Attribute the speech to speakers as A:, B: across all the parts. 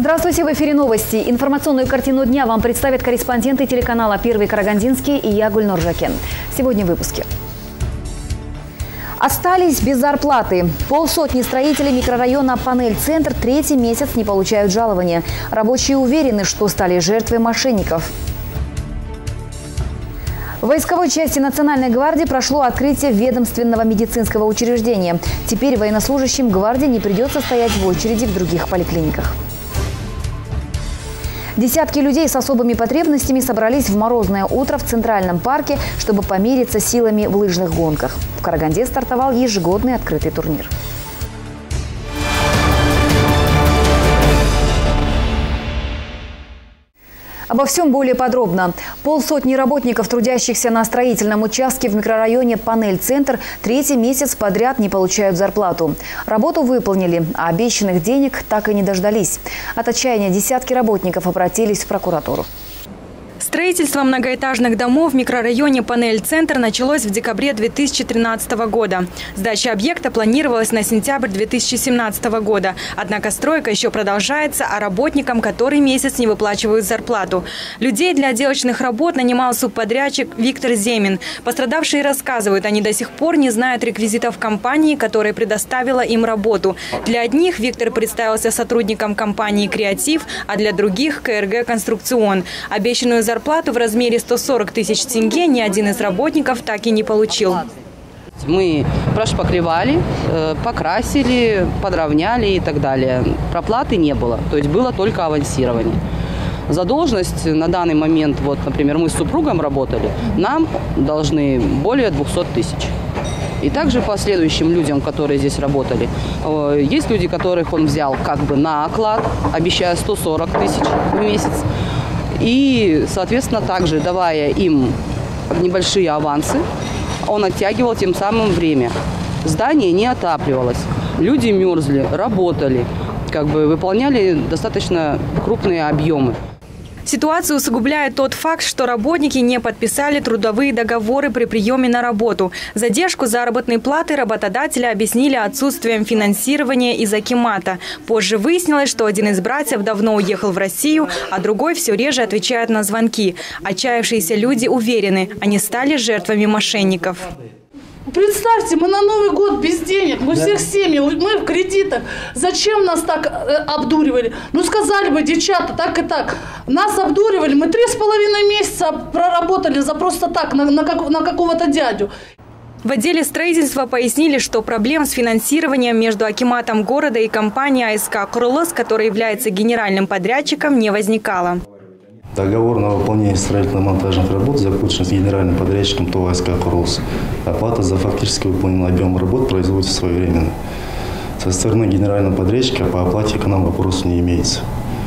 A: Здравствуйте, в эфире новости. Информационную картину дня вам представят корреспонденты телеканала «Первый Карагандинский» и я, Гульнор Жакен. Сегодня в выпуске. Остались без зарплаты. Полсотни строителей микрорайона «Панель-Центр» третий месяц не получают жалования. Рабочие уверены, что стали жертвой мошенников. В войсковой части Национальной гвардии прошло открытие ведомственного медицинского учреждения. Теперь военнослужащим гвардии не придется стоять в очереди в других поликлиниках. Десятки людей с особыми потребностями собрались в морозное утро в Центральном парке, чтобы помериться силами в лыжных гонках. В Караганде стартовал ежегодный открытый турнир. Обо всем более подробно. Полсотни работников, трудящихся на строительном участке в микрорайоне «Панель-Центр», третий месяц подряд не получают зарплату. Работу выполнили, а обещанных денег так и не дождались. От отчаяния десятки работников обратились в прокуратуру.
B: Строительство многоэтажных домов в микрорайоне «Панель-Центр» началось в декабре 2013 года. Сдача объекта планировалась на сентябрь 2017 года. Однако стройка еще продолжается, а работникам который месяц не выплачивают зарплату. Людей для отделочных работ нанимал субподрядчик Виктор Земин. Пострадавшие рассказывают, они до сих пор не знают реквизитов компании, которая предоставила им работу. Для одних Виктор представился сотрудником компании «Креатив», а для других – КРГ «Конструкцион». Обещанную зарплату в размере 140 тысяч тенге ни один из работников так и не получил.
C: Мы прошпаклевали, покрасили, подровняли и так далее. Проплаты не было, то есть было только авансирование. Задолженность на данный момент, вот, например, мы с супругом работали, нам должны более 200 тысяч. И также последующим людям, которые здесь работали, есть люди, которых он взял как бы на оклад, обещая 140 тысяч в месяц. И, соответственно, также давая им небольшие авансы, он оттягивал тем самым время. Здание не отапливалось, люди мерзли, работали, выполняли достаточно крупные объемы.
B: Ситуацию усугубляет тот факт, что работники не подписали трудовые договоры при приеме на работу. Задержку заработной платы работодателя объяснили отсутствием финансирования из акимата. Позже выяснилось, что один из братьев давно уехал в Россию, а другой все реже отвечает на звонки. Отчаявшиеся люди уверены, они стали жертвами мошенников.
D: Представьте, мы на Новый год без денег, мы всех семьи, мы в кредитах. Зачем нас так обдуривали? Ну, сказали бы, девчата, так и так. Нас обдуривали, мы 3,5 месяца проработали за просто так, на какого-то дядю.
B: В отделе строительства пояснили, что проблем с финансированием между акиматом города и компанией АСК «Курулыс», которая является генеральным подрядчиком, не возникало.
E: Договор на выполнение строительно-монтажных работ заключен с генеральным подрядчиком ТОВ АСК «Курулыс». Оплата за фактически выполненный объем работ производится своевременно. Со стороны генерального подрядчика по оплате к нам вопросов не имеется.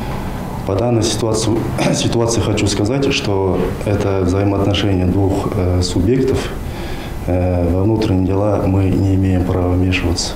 E: По данной ситуации хочу сказать, что это взаимоотношения двух субъектов. Во внутренние дела мы не имеем права вмешиваться.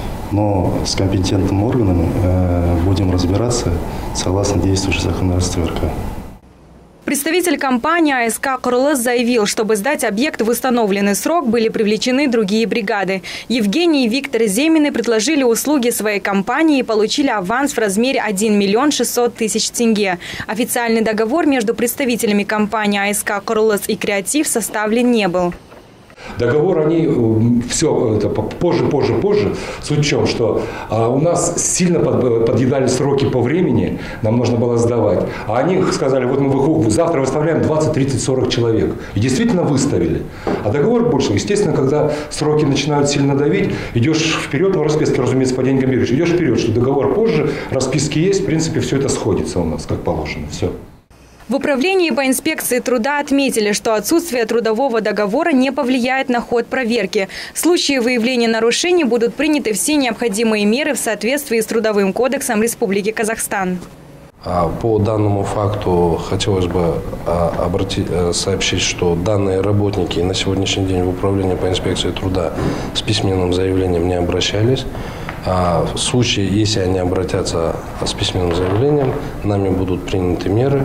E: Но с компетентными органами будем разбираться согласно действующей законодательству РК.
B: Представитель компании АСК «Курулыс» заявил, чтобы сдать объект в установленный срок, были привлечены другие бригады. Евгений и Виктор Земины предложили услуги своей компании и получили аванс в размере 1 миллион 600 тысяч тенге. Официальный договор между представителями компании АСК «Курулыс» и «Креатив» составлен не был.
F: Договор, они все это позже. Суть в чем, что у нас сильно подъедали сроки по времени, нам нужно было сдавать. А они сказали, вот мы завтра выставляем 20, 30, 40 человек. И действительно выставили. А договор больше. Естественно, когда сроки начинают сильно давить, идешь вперед, но расписки, разумеется, по деньгам бежишь. Идешь вперед, что договор позже, расписки есть, в принципе, все это сходится у нас, как положено. Все.
B: В управлении по инспекции труда отметили, что отсутствие трудового договора не повлияет на ход проверки. В случае выявления нарушений будут приняты все необходимые меры в соответствии с Трудовым кодексом Республики Казахстан.
G: По данному факту хотелось бы сообщить, что данные работники на сегодняшний день в управлении по инспекции труда с письменным заявлением не обращались. В случае, если они обратятся с письменным заявлением, нами будут приняты меры.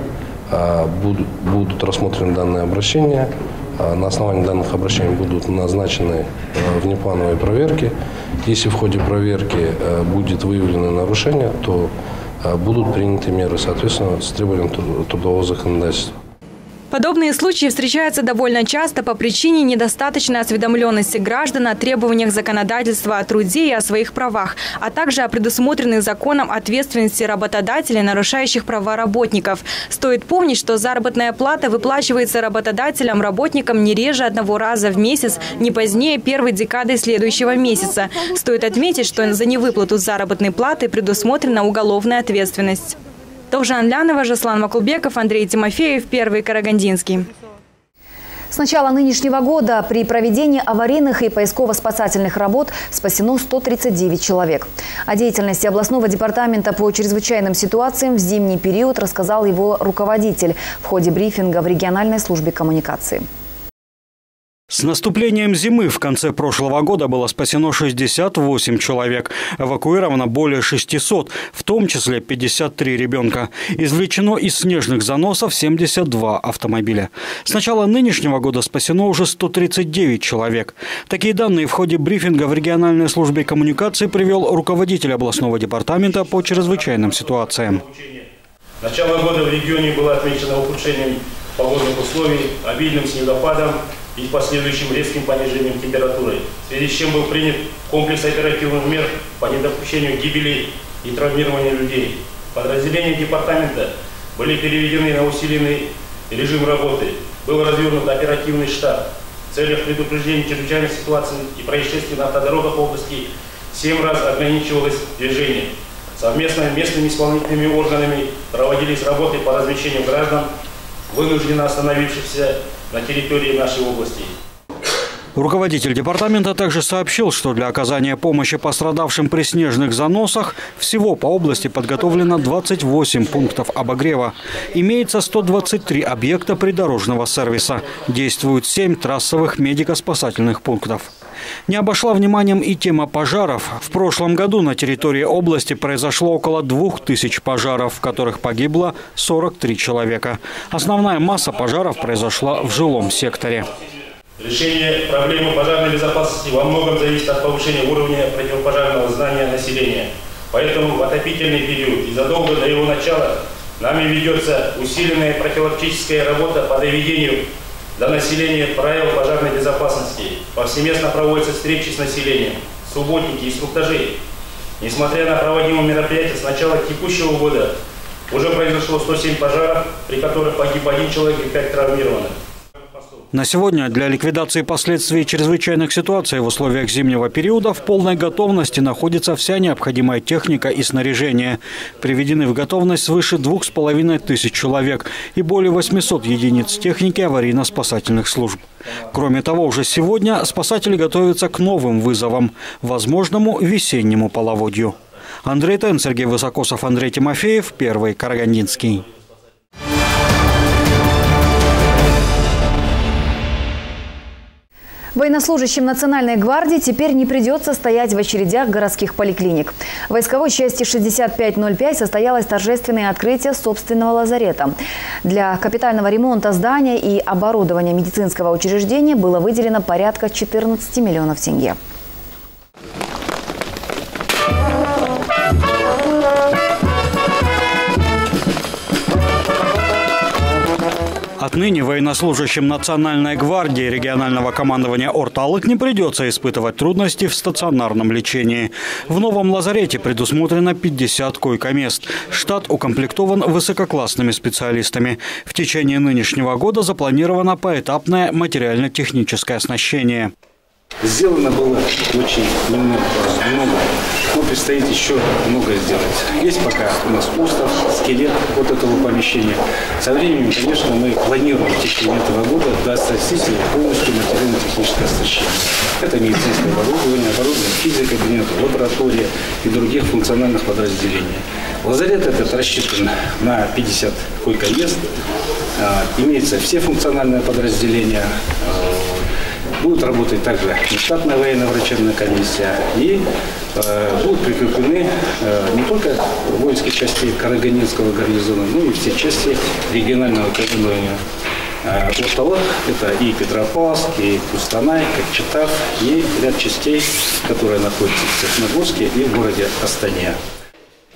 G: Будут рассмотрены данные обращения. На основании данных обращений будут назначены внеплановые проверки. Если в ходе проверки будет выявлено нарушение, то будут приняты меры, соответственно, с требованием трудового законодательства.
B: Подобные случаи встречаются довольно часто по причине недостаточной осведомленности граждан о требованиях законодательства о труде и о своих правах, а также о предусмотренной законом ответственности работодателей, нарушающих права работников. Стоит помнить, что заработная плата выплачивается работодателям работникам не реже одного раза в месяц, не позднее первой декады следующего месяца. Стоит отметить, что за невыплату заработной платы предусмотрена уголовная ответственность. Довжан Лянова, Жаслан Макулбеков, Андрей Тимофеев, Первый Карагандинский.
A: С начала нынешнего года при проведении аварийных и поисково-спасательных работ спасено 139 человек. О деятельности областного департамента по чрезвычайным ситуациям в зимний период рассказал его руководитель в ходе брифинга в региональной службе коммуникации.
H: С наступлением зимы в конце прошлого года было спасено 68 человек. Эвакуировано более 600, в том числе 53 ребенка. Извлечено из снежных заносов 72 автомобиля. С начала нынешнего года спасено уже 139 человек. Такие данные в ходе брифинга в региональной службе коммуникации привел руководитель областного департамента по чрезвычайным ситуациям.
I: Начало года в регионе было отмечено ухудшением погодных условий, обильным снегопадом и последующим резким понижением температуры, в связи с чем был принят комплекс оперативных мер по недопущению гибели и травмирования людей. Подразделения департамента были переведены на усиленный режим работы. Был развернут оперативный штаб. В целях предупреждения чрезвычайных ситуаций и происшествий на автодорогах области 7 раз ограничивалось движение. Совместно с местными исполнительными органами проводились работы по размещению граждан, вынужденно остановившихся на территории нашей области.
H: Руководитель департамента также сообщил, что для оказания помощи пострадавшим при снежных заносах всего по области подготовлено 28 пунктов обогрева. Имеется 123 объекта придорожного сервиса. Действуют 7 трассовых медико-спасательных пунктов. Не обошла вниманием и тема пожаров. В прошлом году на территории области произошло около 2000 пожаров, в которых погибло 43 человека. Основная масса пожаров произошла в жилом секторе.
I: Решение проблемы пожарной безопасности во многом зависит от повышения уровня противопожарного знания населения. Поэтому в отопительный период и задолго до его начала нами ведется усиленная профилактическая работа по доведению до населения правил пожарной безопасности. Повсеместно проводятся встречи с населением, субботники, инструктажи. Несмотря на проводимые мероприятия, с начала текущего года уже произошло 107 пожаров, при которых погиб 1 человек и 5 травмированных.
H: На сегодня для ликвидации последствий чрезвычайных ситуаций в условиях зимнего периода в полной готовности находится вся необходимая техника и снаряжение. Приведены в готовность свыше 2500 человек и более 800 единиц техники аварийно-спасательных служб. Кроме того, уже сегодня спасатели готовятся к новым вызовам – возможному весеннему половодью. Андрей Тен, Сергей Высокосов, Андрей Тимофеев, Первый Карагандинский.
A: Военнослужащим Национальной гвардии теперь не придется стоять в очередях городских поликлиник. В войсковой части 6505 состоялось торжественное открытие собственного лазарета. Для капитального ремонта здания и оборудования медицинского учреждения было выделено порядка 14 миллионов тенге.
H: Отныне военнослужащим Национальной гвардии регионального командования Орталық не придется испытывать трудности в стационарном лечении. В новом лазарете предусмотрено 50 койко-мест. Штат укомплектован высококлассными специалистами. В течение нынешнего года запланировано поэтапное материально-техническое оснащение.
J: Сделано было очень много, но предстоит еще много сделать. Есть пока у нас устав, скелет вот этого помещения. Со временем, конечно, мы планируем в течение этого года достичь полностью материально-техническое оснащение. Это медицинское оборудование, физиокабинета, лаборатория и других функциональных подразделений. Лазарет этот рассчитан на 50 койко-мест. Имеются все функциональные подразделения. Будут работать также штатная военно-врачебная комиссия и будут прикреплены не только воинские части Карагандинского гарнизона, но и все части регионального командования Орталық. Это и Петропавловск, и Кустанай, Кокчетав, и ряд частей, которые находятся в Степногорске и в городе Астане.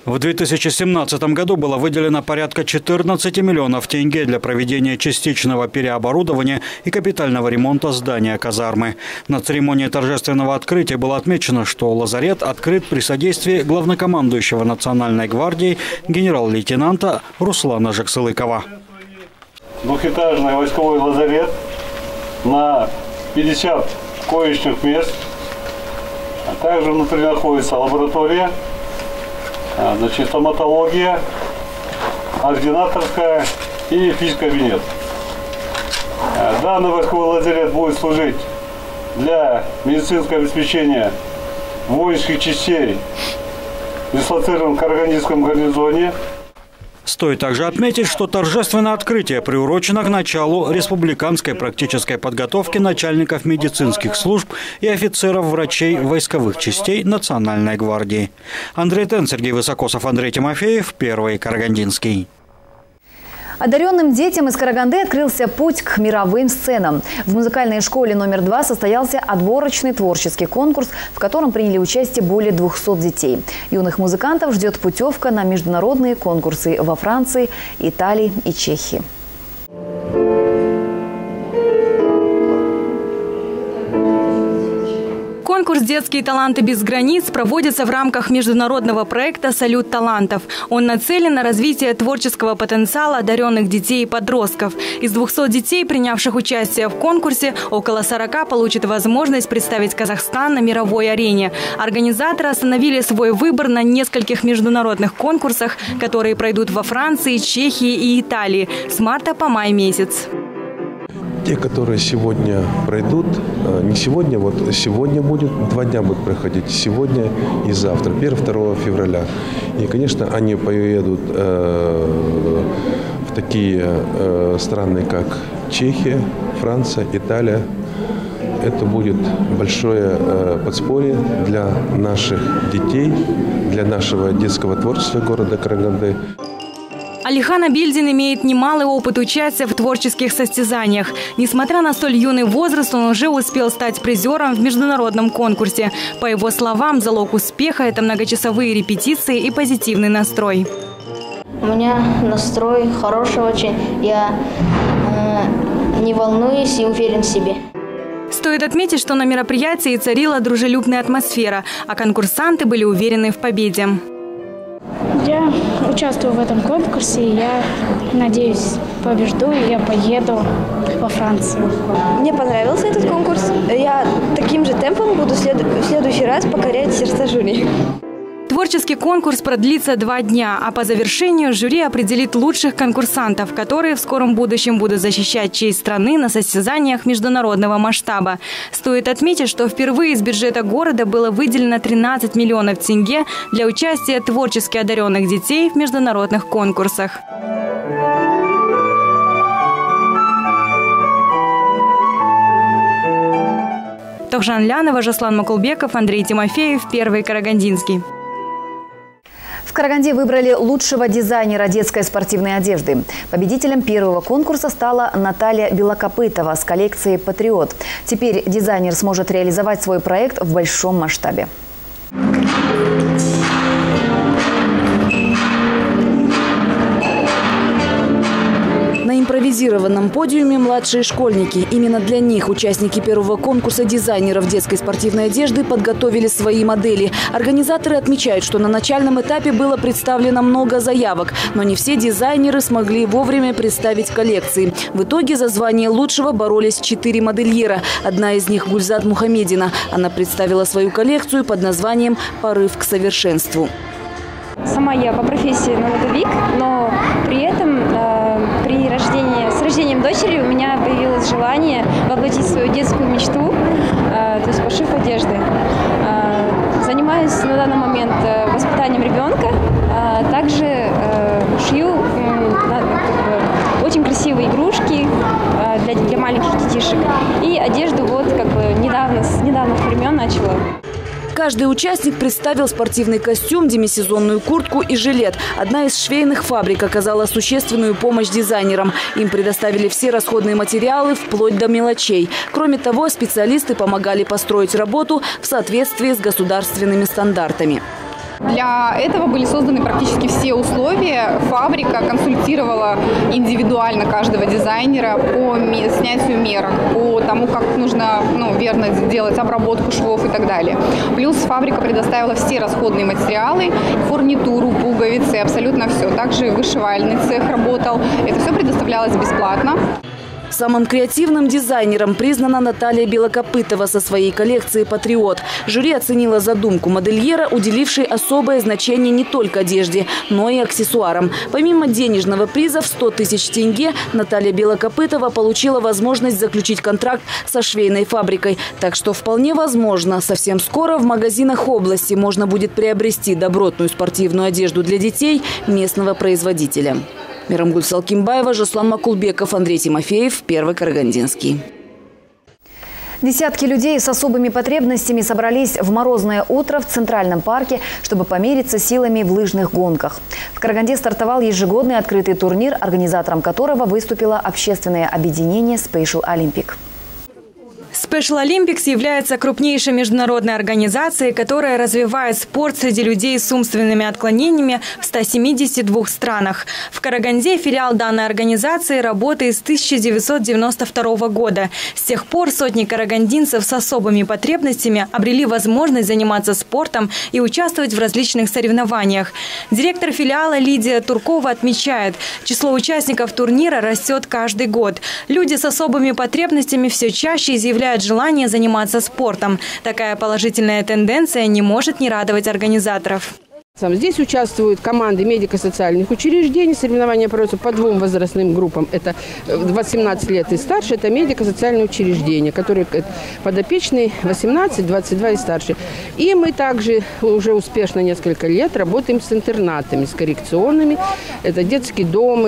H: В 2017 году было выделено порядка 14 миллионов тенге для проведения частичного переоборудования и капитального ремонта здания казармы. На церемонии торжественного открытия было отмечено, что лазарет открыт при содействии главнокомандующего Национальной гвардии генерал-лейтенанта Руслана Жаксылыкова.
K: Двухэтажный войсковой лазарет на 50 коечных мест. А также внутри находится лаборатория, стоматология, ординаторская и физкабинет. Данный войсковой лазарет будет служить для медицинского обеспечения воинских частей, дислоцированных в Карагандинском гарнизоне.
H: Стоит также отметить, что торжественное открытие приурочено к началу республиканской практической подготовки начальников медицинских служб и офицеров-врачей войсковых частей Национальной гвардии. Андрей Тен, Сергей Высокосов, Андрей Тимофеев, Первый Карагандинский.
A: Одаренным детям из Караганды открылся путь к мировым сценам. В музыкальной школе номер 2 состоялся отборочный творческий конкурс, в котором приняли участие более 200 детей. Юных музыкантов ждет путевка на международные конкурсы во Франции, Италии и Чехии.
B: Конкурс «Детские таланты без границ» проводится в рамках международного проекта «Салют талантов». Он нацелен на развитие творческого потенциала одаренных детей и подростков. Из 200 детей, принявших участие в конкурсе, около 40 получат возможность представить Казахстан на мировой арене. Организаторы остановили свой выбор на нескольких международных конкурсах, которые пройдут во Франции, Чехии и Италии с марта по май месяц.
G: Те, которые сегодня пройдут, не сегодня, вот сегодня будет, 2 дня будут проходить, сегодня и завтра, 1-2 февраля. И, конечно, они поедут в такие страны, как Чехия, Франция, Италия. Это будет большое подспорье для наших детей, для нашего детского творчества города Караганды.
B: Алихан Абильдин имеет немалый опыт участия в творческих состязаниях. Несмотря на столь юный возраст, он уже успел стать призером в международном конкурсе. По его словам, залог успеха – это многочасовые репетиции и позитивный настрой.
L: У меня настрой хороший очень. Я не волнуюсь и уверен в себе.
B: Стоит отметить, что на мероприятии царила дружелюбная атмосфера, а конкурсанты были уверены в победе.
M: Я участвую в этом конкурсе, и я надеюсь, побежду, и я поеду во Францию.
N: Мне понравился этот конкурс. Я таким же темпом буду в следующий раз покорять сердца жюри.
B: Творческий конкурс продлится 2 дня, а по завершению жюри определит лучших конкурсантов, которые в скором будущем будут защищать честь страны на состязаниях международного масштаба. Стоит отметить, что впервые из бюджета города было выделено 13 миллионов тенге для участия творчески одаренных детей в международных конкурсах. Тохжан Лянова, Жаслан Макулбеков, Андрей Тимофеев, Первый Карагандинский.
A: В Караганде выбрали лучшего дизайнера детской спортивной одежды. Победителем первого конкурса стала Наталья Белокопытова с коллекцией «Патриот». Теперь дизайнер сможет реализовать свой проект в большом масштабе.
O: На импровизированном подиуме младшие школьники. Именно для них участники первого конкурса дизайнеров детской спортивной одежды подготовили свои модели. Организаторы отмечают, что на начальном этапе было представлено много заявок, но не все дизайнеры смогли вовремя представить коллекции. В итоге за звание лучшего боролись 4 модельера. Одна из них – Гульзат Мухамедина. Она представила свою коллекцию под названием «Порыв к совершенству».
P: Сама я по профессии налоговик, но при этом с рождением дочери у меня появилось желание воплотить свою детскую мечту, то есть пошив одежды. Занимаюсь на данный момент воспитанием ребенка, также шью очень красивые игрушки для маленьких детишек и одежду с недавних времен начала.
O: Каждый участник представил спортивный костюм, демисезонную куртку и жилет. Одна из швейных фабрик оказала существенную помощь дизайнерам. Им предоставили все расходные материалы, вплоть до мелочей. Кроме того, специалисты помогали построить работу в соответствии с государственными стандартами.
Q: Для этого были созданы практически все условия. Фабрика консультировала индивидуально каждого дизайнера по снятию мерок, по тому, как нужно верно сделать обработку швов и так далее. Плюс фабрика предоставила все расходные материалы, фурнитуру, пуговицы, абсолютно все. Также вышивальный цех работал. Это все предоставлялось бесплатно.
O: Самым креативным дизайнером признана Наталья Белокопытова со своей коллекцией «Патриот». Жюри оценила задумку модельера, уделившей особое значение не только одежде, но и аксессуарам. Помимо денежного приза в 100 тысяч тенге, Наталья Белокопытова получила возможность заключить контракт со швейной фабрикой. Так что вполне возможно, совсем скоро в магазинах области можно будет приобрести добротную спортивную одежду для детей местного производителя. Мирамгуль Салкимбаева, Жаслан Макулбеков, Андрей Тимофеев, Первый Карагандинский.
A: Десятки людей с особыми потребностями собрались в морозное утро в Центральном парке, чтобы помериться силами в лыжных гонках. В Караганде стартовал ежегодный открытый турнир, организатором которого выступило общественное объединение Special Olympic.
B: Special Olympics является крупнейшей международной организацией, которая развивает спорт среди людей с умственными отклонениями в 172 странах. В Караганде филиал данной организации работает с 1992 года. С тех пор сотни карагандинцев с особыми потребностями обрели возможность заниматься спортом и участвовать в различных соревнованиях. Директор филиала Лидия Туркова отмечает, число участников турнира растет каждый год. Люди с особыми потребностями все чаще изъявляют желание заниматься спортом. Такая положительная тенденция не может не радовать организаторов.
R: Здесь участвуют команды медико-социальных учреждений. Соревнования проводятся по двум возрастным группам. Это 18 лет и старше. Это медико-социальные учреждения, которые подопечные 18, 22 и старше. И мы также уже успешно несколько лет работаем с интернатами, с коррекционными. Это детский дом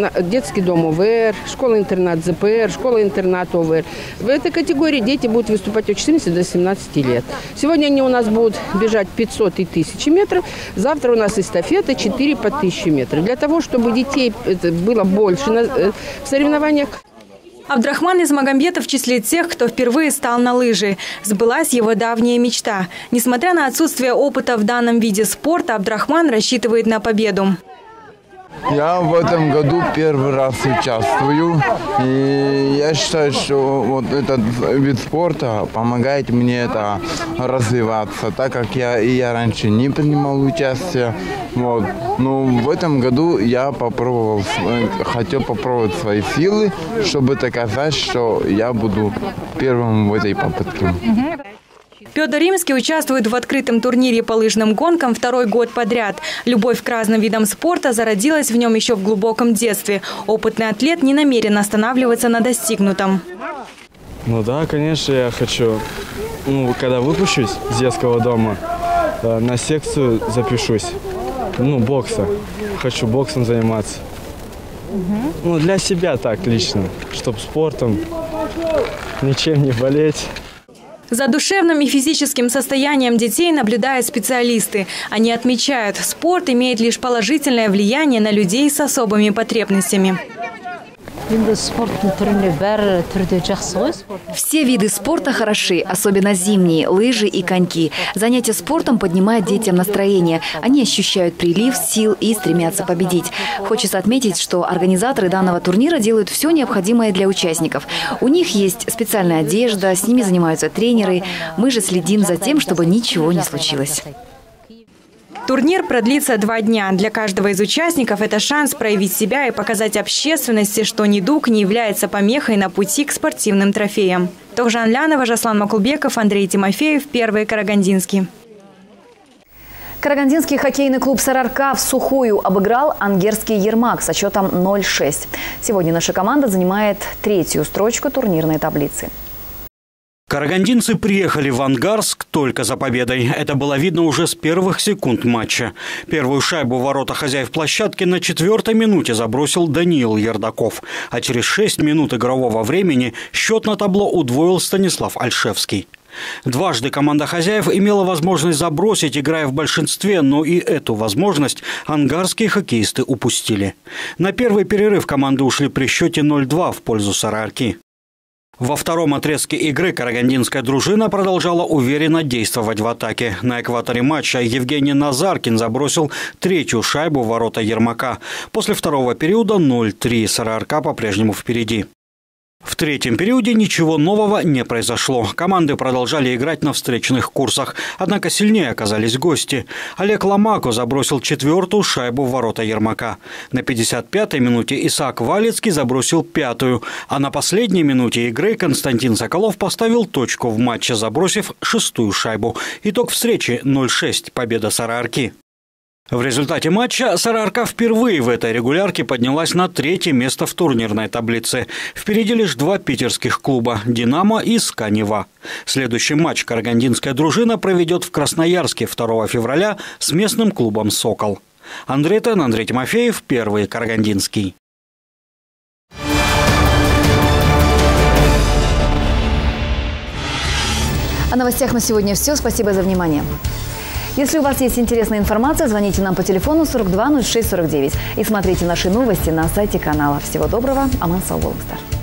R: ОВР, школа-интернат ЗПР, школа-интернат ОВР. В этой категории дети будут выступать от 14 до 17 лет. Сегодня они у нас будут бежать 500 и 1000 метров. Завтра у нас эстафета 4 по 1000 метров. Для того, чтобы детей было больше в соревнованиях.
B: Абдрахман Измагомбетов в числе тех, кто впервые стал на лыжи. Сбылась его давняя мечта. Несмотря на отсутствие опыта в данном виде спорта, Абдрахман рассчитывает на победу.
S: Я в этом году первый раз участвую, и я считаю, что вот этот вид спорта помогает мне развиваться, так как я раньше не принимал участие. Вот. Но в этом году я хотел попробовать свои силы, чтобы доказать, что я буду первым в этой попытке.
B: Петр Римский участвует в открытом турнире по лыжным гонкам второй год подряд. Любовь к разным видам спорта зародилась в нем еще в глубоком детстве. Опытный атлет не намерен останавливаться на достигнутом.
T: Ну да, конечно, я хочу, когда выпущусь из детского дома, на секцию запишусь, бокса. Хочу боксом заниматься. Для себя так лично, чтобы спортом, ничем не болеть.
B: За душевным и физическим состоянием детей наблюдают специалисты. Они отмечают, спорт имеет лишь положительное влияние на людей с особыми потребностями.
A: Все виды спорта хороши, особенно зимние, лыжи и коньки. Занятия спортом поднимают детям настроение. Они ощущают прилив сил и стремятся победить. Хочется отметить, что организаторы данного турнира делают все необходимое для участников. У них есть специальная одежда, с ними занимаются тренеры. Мы же следим за тем, чтобы ничего не случилось.
B: Турнир продлится 2 дня. Для каждого из участников это шанс проявить себя и показать общественности, что недуг не является помехой на пути к спортивным трофеям. Тохжан Лянова, Жаслан Макулбеков, Андрей Тимофеев, Первый Карагандинский.
A: Карагандинский хоккейный клуб «Сарыарка» в сухую обыграл ангерский «Ермак» со счетом 0-6. Сегодня наша команда занимает 3-ю строчку турнирной таблицы.
H: Карагандинцы приехали в Ангарск только за победой. Это было видно уже с первых секунд матча. Первую шайбу в ворота хозяев площадки на 4-й минуте забросил Даниил Ердаков. А через 6 минут игрового времени счет на табло удвоил Станислав Альшевский. Дважды команда хозяев имела возможность забросить, играя в большинстве, но и эту возможность ангарские хоккеисты упустили. На первый перерыв команды ушли при счете 0-2 в пользу «Сарыарки». Во втором отрезке игры карагандинская дружина продолжала уверенно действовать в атаке. На экваторе матча Евгений Назаркин забросил третью шайбу в ворота Ермака. После второго периода 0-3. СРРК по-прежнему впереди. В третьем периоде ничего нового не произошло. Команды продолжали играть на встречных курсах. Однако сильнее оказались гости. Олег Ломако забросил четвертую шайбу в ворота Ермака. На 55-й минуте Исаак Валецкий забросил пятую. А на последней минуте игры Константин Соколов поставил точку в матче, забросив шестую шайбу. Итог встречи 0-6. Победа СРРК. В результате матча СРРК впервые в этой регулярке поднялась на третье место в турнирной таблице. Впереди лишь два питерских клуба – «Динамо» и «СКА Нева». Следующий матч карагандинская дружина проведет в Красноярске 2 февраля с местным клубом «Сокол». Андрей Тен, Андрей Тимофеев, Первый Карагандинский.
A: О новостях на сегодня все. Спасибо за внимание. Если у вас есть интересная информация, звоните нам по телефону 42 06 49 и смотрите наши новости на сайте канала. Всего доброго. Аман сау болыңыздар.